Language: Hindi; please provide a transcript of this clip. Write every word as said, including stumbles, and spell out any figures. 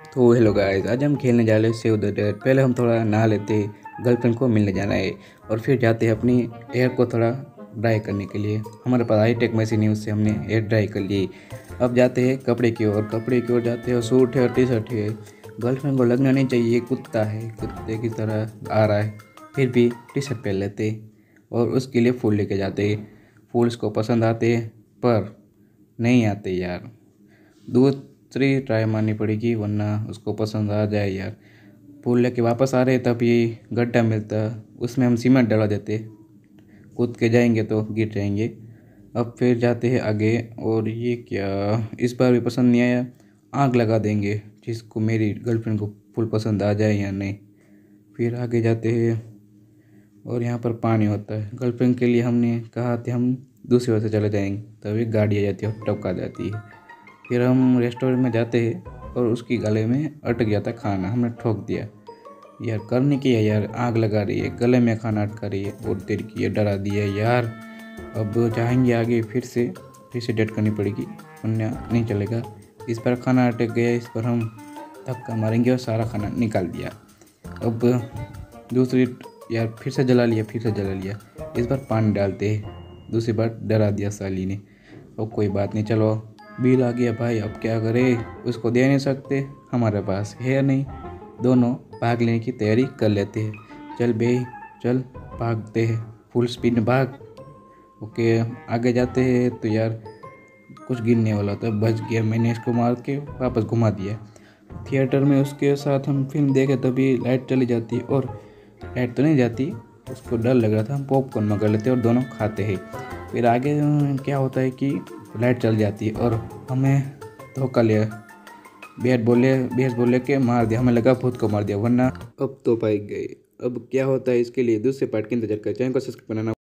तो हेलो गाइस, आज हम खेलने जा रहे हैं सेव द डेट। पहले हम थोड़ा नहा लेते हैं, गर्लफ्रेंड को मिलने जाना है और फिर जाते हैं अपनी हेयर को थोड़ा ड्राई करने के लिए। हमारे पास हाई टेक मशीन है, उससे हमने हेयर ड्राई कर ली। अब जाते हैं कपड़े की ओर कपड़े की ओर जाते हैं। सूट है और टी शर्ट है। गर्लफ्रेंड को लगना नहीं चाहिए कुत्ता है, कुत्ते की तरह आ रहा है, फिर भी टी शर्ट पहन लेते और उसके लिए फूल लेके जाते। फूल उसको पसंद आते पर नहीं आते यार, दूसरी ट्राई मारनी पड़ेगी वरना उसको पसंद आ जाए यार। फूल लेके वापस आ रहे तब ये गड्ढा मिलता, उसमें हम सीमेंट डाला देते, कूद के जाएंगे तो गिर जाएंगे। अब फिर जाते हैं आगे और ये क्या, इस बार भी पसंद नहीं आया, आग लगा देंगे जिसको मेरी गर्लफ्रेंड को फूल पसंद आ जाए या नहीं। फिर आगे जाते हैं और यहाँ पर पानी होता है। गर्लफ्रेंड के लिए हमने कहा था हम दूसरी ओर से चले जाएंगे, तभी गाड़ी आ जाती है और टपका जाती है। फिर हम रेस्टोरेंट में जाते हैं और उसकी गले में अटक गया था खाना, हमने ठोक दिया। यार करने की है यार, आग लगा रही है, गले में खाना अटका रही है और देर की है, डरा दिया यार। अब जाएंगे आगे, फिर से फिर से डेट करनी पड़ेगी वरना नहीं चलेगा। इस पर खाना अटक गया, इस पर हम धक्का मारेंगे और सारा खाना निकाल दिया। अब दूसरी यार फिर से जला लिया, फिर से जला लिया। इस बार पानी डालते हैं, दूसरी बार डरा दिया साली ने। और कोई बात नहीं, चलो बिल आ गया भाई, अब क्या करें, उसको दे नहीं सकते, हमारे पास है नहीं। दोनों भाग लेने की तैयारी कर लेते हैं। चल बे चल, भागते हैं फुल स्पीड में भाग। ओके आगे जाते हैं तो यार कुछ गिरने वाला था, बच गया, मैंने इसको मार के वापस घुमा दिया। थिएटर में उसके साथ हम फिल्म देखे तभी लाइट चली जाती, और लाइट तो नहीं जाती, उसको डर लग रहा था, हम पॉपकॉर्न मंगा लेते और दोनों खाते हैं। फिर आगे क्या होता है कि लाइट चल जाती है और हमें धोखा लिया, बैट बोले बेस बोले के मार दिया, हमें लगा खुद को मार दिया वरना अब तो पाई गए। अब क्या होता है इसके लिए दूसरे पार्ट के इंतजार करें, चैनल को सब्सक्राइब करना।